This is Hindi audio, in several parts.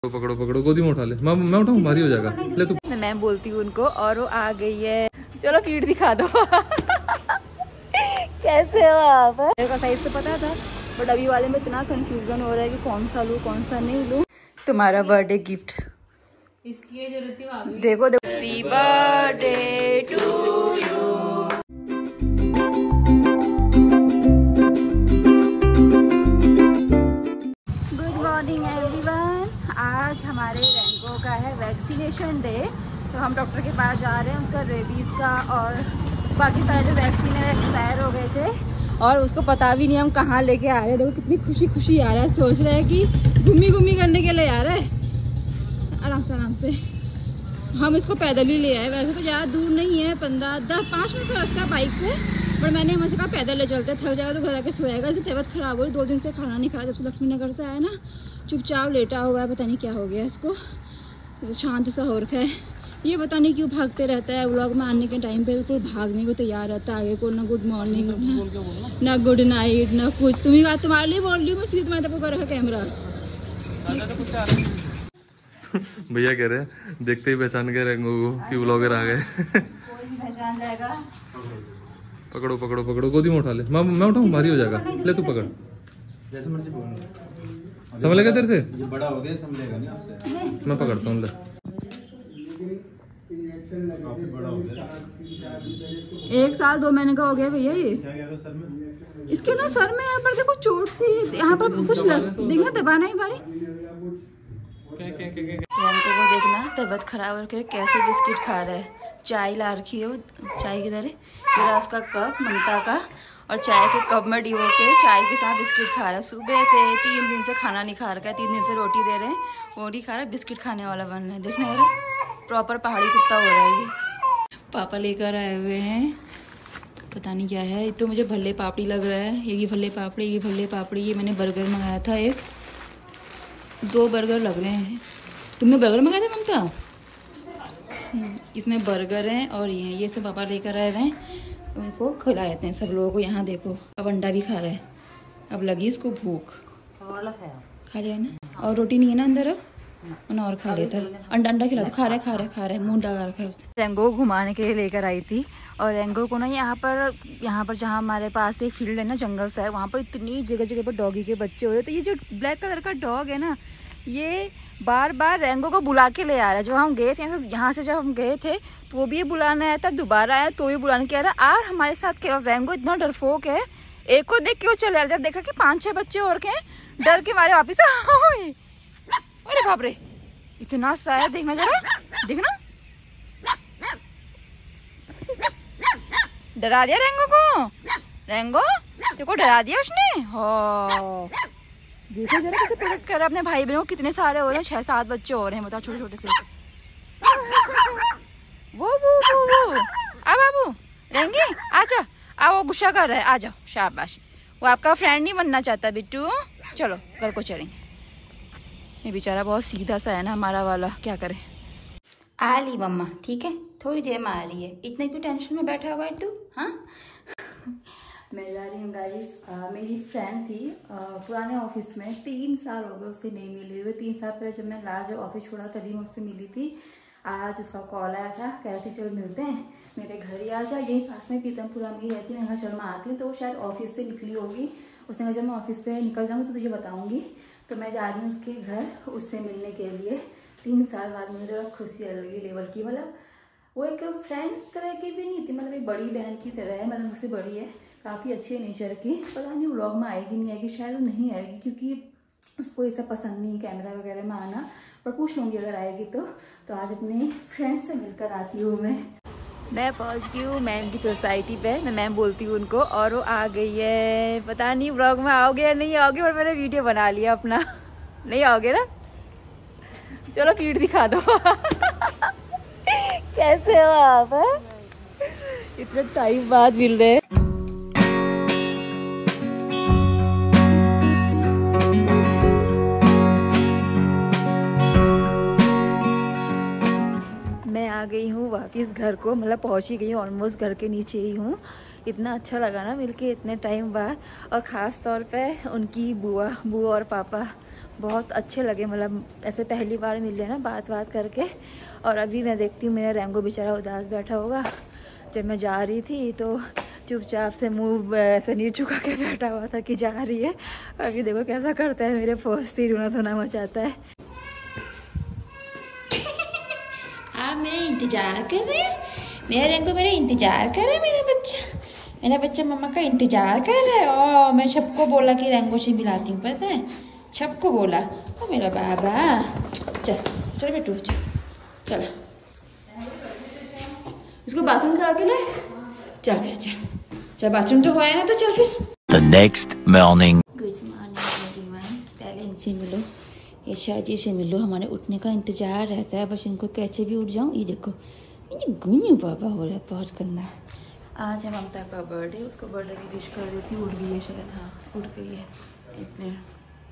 पकड़ो पकड़ो, गोदी में उठा ले। मैं उठाऊं, भारी हो जाएगा। ले तू। मैं बोलती हूँ उनको और वो आ गई है। चलो फीड दिखा दो। कैसे हो आप? मेरे को साइज तो पता था, बट अभी वाले में इतना कंफ्यूजन हो रहा है कि कौन सा लूँ कौन सा नहीं लूँ। तुम्हारा बर्थडे गिफ्ट इसकी जरूरत थी। देखो देखो। Happy birthday to you. Good morning everyone. आज हमारे रैंको का है वैक्सीनेशन डे, तो हम डॉक्टर के पास जा रहे हैं। उसका रेबीज का और बाकी सारे जो वैक्सीन है एक्सपायर हो गए थे और उसको पता भी नहीं हम कहाँ लेके आ रहे हैं। देखो कितनी खुशी खुशी आ रहा है, सोच रहे हैं कि घूमी करने के लिए आ रहा है। आराम से हम इसको पैदल ही ले आए। वैसे तो ज़्यादा दूर नहीं है, 5 मिनट का रास्ता बाइक से, पर मैंने हमसे कहा पैदल ले चलते, थक जाएगा तो घर आके सोएगा। इसकी तबीयत खराब हो रही, 2 दिन से खाना नहीं खाया। जब से लक्ष्मी नगर से आया ना, चुपचाप लेटा हुआ है, पता नहीं क्या हो गया इसको, शांत सा हो रखा है। ये पता नहीं क्यों भागते रहता है। व्लॉग में आने के टाइम पे बिल्कुल भागने को तैयार रहता है आगे को, ना गुड मॉर्निंग ना गुड नाइट ना कुछ। तुम्हारे लिए बोल रही हूँ मैं, इसलिए तुम्हारे तक कर रखा कैमरा। भैया कह रहे हैं देखते ही पहचान गए रैंको को कि व्लॉगर आ गए। कोई भी पहचान जाएगा। पकड़ो पकड़ो पकड़ो, गोदी में उठा ले। मैं उठाऊं, भारी हो जाएगा। ले तू पकड़। जैसे मर्जी बोल। संभलेगा तेरे से? ये बड़ा हो गया, संभलेगा नहीं आपसे। मैं पकड़ता हूँ। ले। काफी बड़ा हो गया। 1 साल 2 महीने का हो गया भैया ये। क्या कह रहे हो सर में? इसके ना सर में यहाँ पर देखो चोट सी, यहाँ पर कुछ देखना दबाना ही बारी। को देखना तबीयत खराब करके कैसे बिस्किट खा रहा है। चाय ला रखी है, चाय किधर है? मेरा उसका कप ममता का, और चाय के कप में डिबो के चाय के साथ बिस्किट खा रहा है। सुबह से 3 दिन से खाना नहीं खा रखा है, 3 दिन से रोटी दे रहे हैं, वो नहीं खा रहा है, बिस्किट खाने वाला बन रहा है। देखना यार, प्रॉपर पहाड़ी कुत्ता हो रहा है ये। पापा लेकर आए हुए हैं, पता नहीं क्या है। तो मुझे भल्ले पापड़ी लग रहा है। ये भल्ले पापड़ी। ये मैंने बर्गर मंगाया था, 2 बर्गर लग रहे हैं। तुमने बर्गर मंगाया था ममता? इसमें बर्गर हैं और ये सब पापा लेकर आए हुए हैं, उनको खिला देते हैं सब लोगों को। यहाँ देखो, अब अंडा भी खा रहा है। अब लगी इसको भूख, खा लिया ना। और रोटी नहीं है ना अंदर, और खा लेता है। अंडा खिला दो। खा रहा है, मुंह लगा रखा है उसने। रेंगो को घुमाने के लिए लेकर आई थी, और रेंगो को ना यहाँ पर जहाँ हमारे पास एक फील्ड है ना, जंगल सा है, वहाँ पर इतनी जगह पर डॉगी के बच्चे हो रहे। तो ये जो ब्लैक कलर का डॉग है ना, ये बार बार रेंगो को बुला के ले आ रहा है। जब हम गए थे यहाँ से, जब हम गए थे तो वो भी बुलाने आया था, दोबारा आया तो भी बुलाने के आ रहा है। और हमारे साथ रेंगो इतना डरपोक है, एक को देख के वो चले आ रहा है। जब देखा कि 5-6 बच्चे और के डर के मारे वापिस। अरे बाप रे, इतना सा है, देखना जरा, देखना। डरा दिया रेंगो को। रेंगो देखो, डरा दिया उसने। हो देखो जरा कैसे प्रोटेक्ट कर रहा है अपने भाई बहनों। कितने सारे हो रहे हैं, 6-7 बच्चे हो रहे हैं, बताओ, छोटे छोटे से। वो आ बाबू, रेंगे आजा। वो गुस्सा कर रहा है, आ जाओ, शाबाश। वो आपका फ्रेंड नहीं बनना चाहता बिट्टू। चलो घर को चलेंगे। ये बेचारा बहुत सीधा सा है ना हमारा वाला, क्या करे। आ ली मम्मा, ठीक है, थोड़ी देर में आ रही है। इतने क्यों टेंशन में बैठा हुआ है तू? हाँ। मैं जा रही हूँ गाइस। मेरी फ्रेंड थी पुराने ऑफिस में, 3 साल हो गए उससे नहीं मिली हुई। 3 साल पहले जब मैं लास्ट ऑफिस छोड़ा तभी मैं उससे मिली थी। आज उसका कॉल आया था, कह रही थी चल मिलते हैं, मेरे घर ही आ जा, यही पास में पीतमपुरा में ही रहती। मैं कहा चल मैं आती हूँ। तो वो शायद ऑफिस से निकली होगी। उसने कहा जब मैं ऑफिस से निकल जाऊँगी तो तुझे बताऊँगी। तो मैं जा रही हूँ उसके घर, उससे मिलने के लिए। 3 साल बाद मुझे थोड़ा खुशी अलग ही लेवल की, मतलब वो एक फ्रेंड तरह की भी नहीं थी, मतलब एक बड़ी बहन की तरह है, मतलब मुझसे बड़ी है, काफ़ी अच्छे नेचर की। पता नहीं व्लॉग में आएगी नहीं आएगी, शायद वो नहीं आएगी क्योंकि उसको ये सब पसंद नहीं कैमरा वगैरह में आना, पर पूछ लूँगी अगर आएगी तो आज अपने फ्रेंड से मिलकर आती हूँ मैं पहुँच गई हूँ मैम की सोसाइटी पे। मैं मैम बोलती हूँ उनको, और वो आ गई है। पता नहीं व्लॉग में आओगे या नहीं आओगे, पर मैंने वीडियो बना लिया अपना। नहीं आओगे ना? चलो फीड दिखा दो। कैसे हो आप? इतने टाइम बाद मिल रहे। मैं आ गई हूँ वापिस घर को, मतलब पहुँच ही गई हूँ, ऑलमोस्ट घर के नीचे ही हूँ। इतना अच्छा लगा ना मिलके इतने टाइम बाद, और ख़ास तौर पे उनकी बुआ और पापा बहुत अच्छे लगे, मतलब ऐसे पहली बार मिले ना बात करके। और अभी मैं देखती हूँ मेरा रेंगो बेचारा उदास बैठा होगा। जब मैं जा रही थी तो चुपचाप से मुंह ऐसे नीचे झुका के बैठा हुआ था कि जा रही है। अभी देखो कैसा करता है, मेरे पोस्ट ही रोना धोना मचाता है। आप मेरा इंतजार कर रहे हैं, मेरा रेंगो मेरा इंतजार कर रहा है। मेरा बच्चा मम्मा का इंतजार कर रहा है। और मैं सबको बोला कि रेंगो से मिलाती हूँ, पता है, सबको बोला। ओ मेरा बाबा, चल चल बेटू, चल इसको बाथरूम करा के ले, चल फिर चल बाथरूम तो हुआ है ना, तो चल फिर। The next morning. Good morning everyone. पहले इनसे मिलो, ईशा जी से मिलो। हमारे उठने का इंतजार रहता है, बस इनको कैसे भी उठ जाऊँ। ये देखो ये गुन्नू बाबा हो रहा है, बहुत गंदा। आज है ममता का बर्थडे, उसको बर्थडे की विश कर देती हूँ। उठ गई है शायद, हाँ उठ गई है। एक मिनट,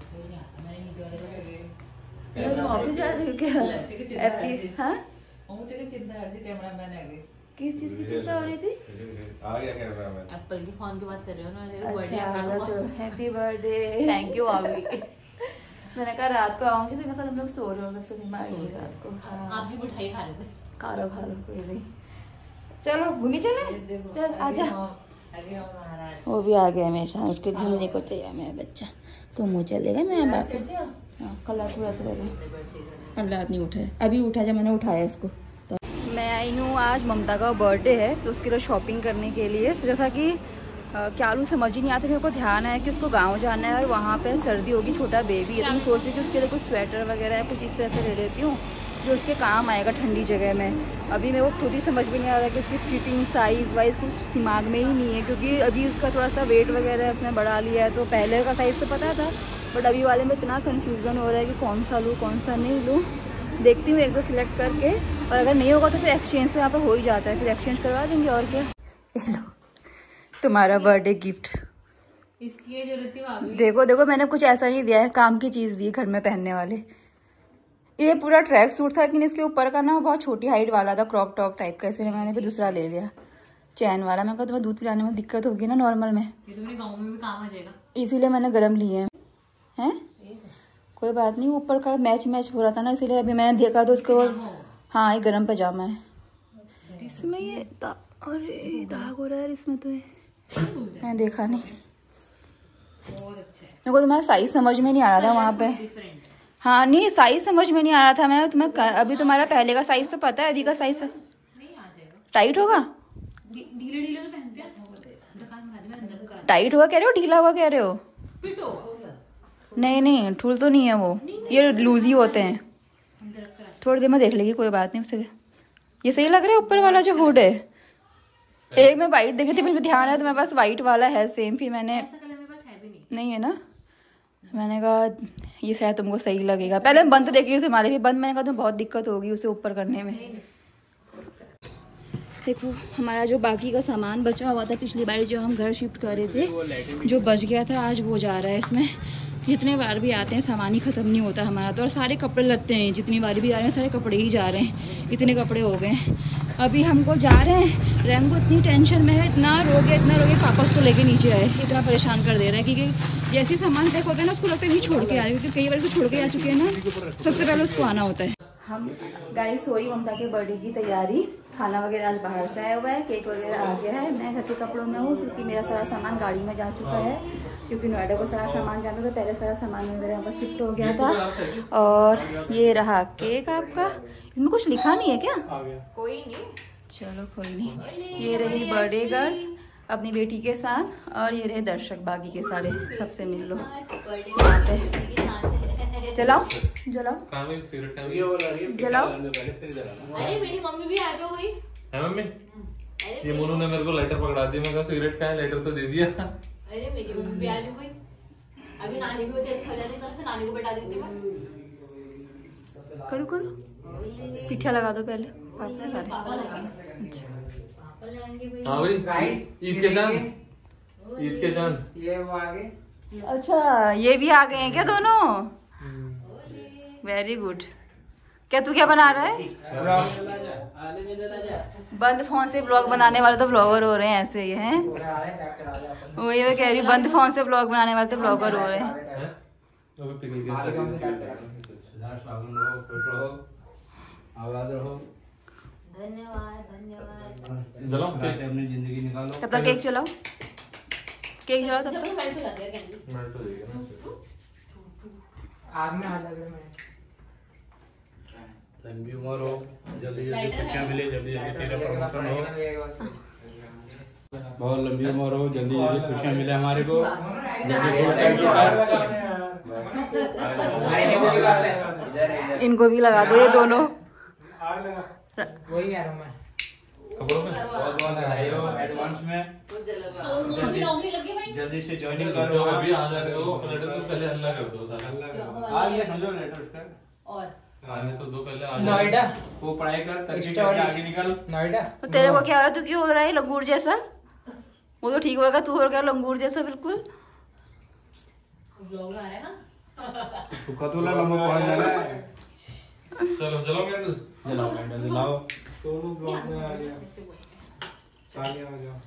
ऑफिस जा रही हो क्या? आपकी हाँ किस चीज़ की चिंता हो रही थी? आ गया कैमरा मैन। एप्पल के फोन की बात कर रहे हो ना? अच्छा, हैप्पी बर्थडे। थैंक यू भाभी। मैंने कहा रात को आऊंगी, फिर मैं कहा तुम लोग सो रहे होगे, सब मारेंगे रात को। हाँ आप भी मिठाई खा रहे थे। खा लो कोई नहीं। चलो घूमी चले, चल आजा। वो भी आ गया, मेरे साथ उठ के घूमने को तैयार। मेरा बच्चा तो मुँह चलेगा। मैं बाकी हाँ कल रात थोड़ा सा कल रात नहीं उठा है, अभी उठा जब मैंने उठाया इसको। तो मैं आई हूँ, आज ममता का बर्थडे है तो उसके लिए शॉपिंग करने के लिए। सोचा था कि क्या लूँ समझ ही नहीं आता। मेरे को ध्यान है कि उसको गांव जाना है और वहाँ पे सर्दी होगी, छोटा बेबी है। तो मैं सोच रही थी उसके लिए कुछ स्वेटर वगैरह कुछ इस तरह से ले लेती हूँ जो उसके काम आएगा ठंडी जगह में। अभी मेरे को खुद ही समझ में नहीं आ रहा कि उसकी फिटिंग साइज़ वाइज कुछ दिमाग में ही नहीं है, क्योंकि अभी उसका थोड़ा सा वेट वगैरह उसने बढ़ा लिया है। तो पहले का साइज़ तो पता था, बट अभी वाले में इतना कन्फ्यूज़न हो रहा है कि कौन सा लूँ कौन सा नहीं लूँ। देखती हूँ एक दो सिलेक्ट करके, और अगर नहीं होगा तो फिर एक्सचेंज तो यहाँ पर हो ही जाता है, फिर एक्सचेंज करवा देंगे। और क्या, तुम्हारा बर्थडे गिफ्ट। इसकी ये जरूरत थी भाभी। देखो देखो, मैंने कुछ ऐसा नहीं दिया है, काम की चीज़ दी घर में पहनने वाले। ये पूरा ट्रैक सूट था, लेकिन इसके ऊपर का ना बहुत छोटी हाइट वाला था, क्रॉप टॉप टाइप का, इसलिए मैंने फिर दूसरा ले लिया चैन वाला। मैं कहा तुम्हें दूध पिलाने में दिक्कत होगी ना नॉर्मल में, ये तो मेरे गाँव में भी काम आ जाएगा, इसीलिए मैंने गर्म लिए हैं। कोई बात नहीं, ऊपर का मैच हो रहा था ना, इसीलिए अभी मैंने देखा तो उसको। हाँ ये गर्म पजामा है। इसमें ये अरे दाग हो रहा है इसमें, तो ये मैंने देखा नहीं। मेरे को तुम्हारा साइज समझ में नहीं आ रहा था वहाँ पे। हाँ नहीं, साइज समझ में नहीं आ रहा था। मैं तुम्हें अभी तुम्हारा पहले का साइज तो पता है, अभी का साइज टाइट होगा। ढीले ढीले तो पहनते हैं, टाइट हुआ कह रहे हो, ढीला हुआ कह रहे हो? फिट होगा। नहीं ठुल तो नहीं है वो, ये लूज ही होते हैं। थोड़ी देर में देख लेगी, कोई बात नहीं उससे। ये सही लग रहा है ऊपर वाला जो हुड है। एक मैं वाइट देख रही थी, मुझे ध्यान है तुम्हारे पास वाइट वाला है सेम, फिर मैंने नहीं है ना, मैंने कहा ये शायद तुमको सही लगेगा। पहले मैं बंद देख रही थी तुम्हारे भी बंद, मैंने कहा तुम्हें बहुत दिक्कत होगी उसे ऊपर करने में। देखो हमारा जो बाकी का सामान बचा हुआ था पिछली बार जो हम घर शिफ्ट कर रहे थे, जो बच गया था आज वो जा रहा है इसमें। जितने बार भी आते हैं सामान ही ख़त्म नहीं होता हमारा तो, और सारे कपड़े लगते हैं, जितनी बार भी आ रहे हैं सारे कपड़े ही जा रहे हैं। इतने कपड़े हो गए हैं। अभी हमको जा रहे हैं, रैम को इतनी टेंशन में है, इतना रोगे पापा उसको लेके नीचे आए, इतना परेशान कर दे रहा है। क्योंकि जैसे सामान पैक होता है ना उसको लगता है नहीं छोड़ के आ रही है, क्योंकि कई बार तो छोड़ के आ चुके हैं ना, सबसे पहले उसको आना होता है। हम गाइस हो रही ममता के बर्थडे की तैयारी। खाना वगैरह आज बाहर से आया हुआ है, केक वगैरह आ गया है। मैं घर के कपड़ों में हूँ क्योंकि मेरा सारा सामान गाड़ी में जा चुका है, क्योंकि नोएडा को सारा सामान जाना था, पहले सारा सामान वगैरह यहाँ पर शिफ्ट हो गया था। और ये रहा केक आपका, इसमें कुछ लिखा नहीं है क्या? कोई नहीं, चलो कोई नहीं। ये रही बर्थडे गर्ल अपनी बेटी के साथ, और ये रहे दर्शक बाकी के सारे, सबसे मिल लो यहाँ पे। जलाओ जलाओ। अरे मेरी मम्मी भी आ गई हुई है मम्मी। ये मोनू ने मेरे को लाइटर पकड़ा दिया, मैं कहा सिगरेट का है, लाइटर तो दे दिया। अरे मेरी मम्मी भी आ गई हुई। अभी नानी भी होती अच्छा जाती, तरफ से नानी को बैठा देती मैं। करो पिठा लगा दो पहले, पापा लगा रहे। अच्छा हाँ भाई, ईद के चांद ये वो आगे। अच्छा ये भी आ गए हैं क्या दोनों? Very good. क्या तू क्या बना रहा है? बंद फोन से ब्लॉग बनाने वाले तो ब्लॉगर हो रहे हैं ऐसे ही हैं। वही मैं कह रही, बंद फोन से ब्लॉग बनाने वाले तो ब्लॉगर हो रहे हैं। स्वागत रहो, खुश रहो, आबाद रहो। धन्यवाद धन्यवाद। जलाओ केक। अपनी जिंदगी निकालो। तब तक केक चलाओ, केक चलाओ तब जब तक। ये मेल्ट हो जाती है कैंडी। मेल्ट हो जाएगा ना। आग में हाथ लग रहा है। लंबी उम्र हो, जल्दी जल्दी खुशियाँ मिले, जल्दी जल्दी तेरा प्रमोशन हो, बहुत लंबी उम्र हो, जल्दी जल्दी खुशियाँ मिले हमारे को। इनको भी लगा दो ये दोनों। वही यार मैं कपड़ों में बहुत बहुत बधाई हो एडवांस में। सोनू की नौकरी लगी भाई। जल्दी से ज्वाइनिंग जो करो। अभी आ जाने दो लेटर तो पहले हल्ला कर दो सारा। आ ये समझो लेटर उसका। और आने तो दो पहले आ जाए। नोएडा, वो पढ़ाई कर, तरक्की करके आगे निकल। नोएडा। तो तेरे को क्या हो रहा है? तू क्यों हो रहा है लंगूर जैसा? वो तो ठीक होगा, तू हो गया लंगूर जैसा बिल्कुल। व्लॉग आ रहा है ना। तू कतुला लंबा पहुंच जाना है। चलो जलाओ कैंडल। जलाओ कैंडल जलाओ। सोनू ब्लॉग में आ गया। चलिए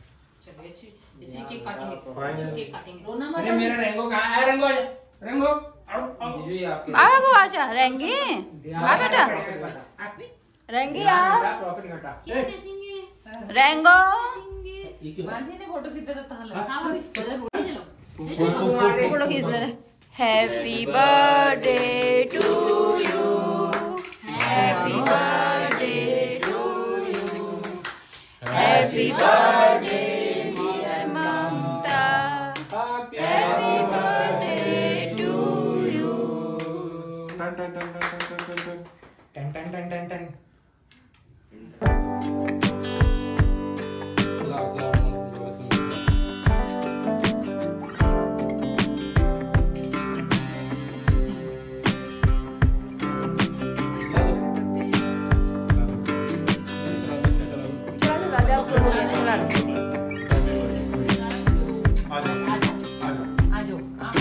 केक काटेंगे, केक काटेंगे। रोना मत। अरे मेरा रेंगो कहाँ है? रेंगो आजा, रेंगो आओ आओ। जीजू ये आपके आ बाबू आजा, रेंगी आ बेटा, रेंगी आ, प्रॉफिट घटा। केक काटेंगे। रेंगो। मानसी ने फोटो खींचा था हां भाभी चलो रोटी चलो। फोटो खींच ले। Happy birthday to you, happy birthday to you, happy birthday dear Mamta, happy birthday to you. टन टन टन टन टन टन टन। टन टन टन टन टन। जलाओ जलाओ। चला चला जा, हो गया चला दे। आ जाओ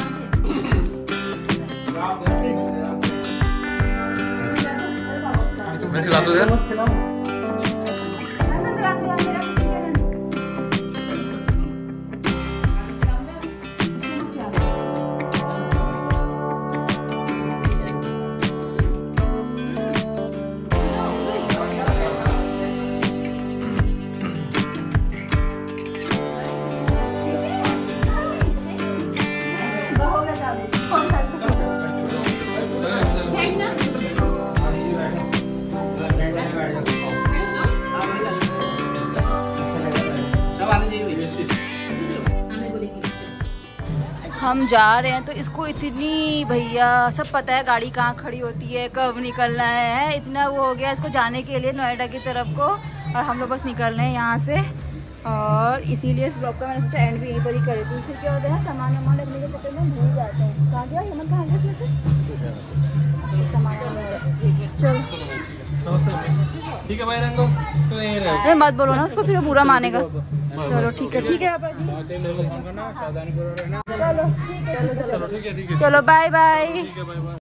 मैं खिला दो यार। हम जा रहे हैं तो इसको इतनी भैया सब पता है गाड़ी कहाँ खड़ी होती है, कब निकलना है, इतना वो हो गया इसको जाने के लिए नोएडा की तरफ को। और हम लोग बस निकल रहे हैं यहाँ से, और इसीलिए इस ब्लॉग का मैंने सोचा एंड भी यहीं पर ही कर थी। फिर क्या होता है सामान वामान लगने के चक्कर में भूल जाते हैं। कहाँ गया हेमंत, कहाँ गया इसमें से सामान? चलो ठीक है भाई रंगो तो यहीं रहे। अरे मत बोलो ना उसको, फिर वो बुरा मानेगा। चलो ठीक है पापा जी, सावधानी करो रहना। चलो ठीक है, चलो ठीक है चलो बाय बाय। ठीक है बाय बाय।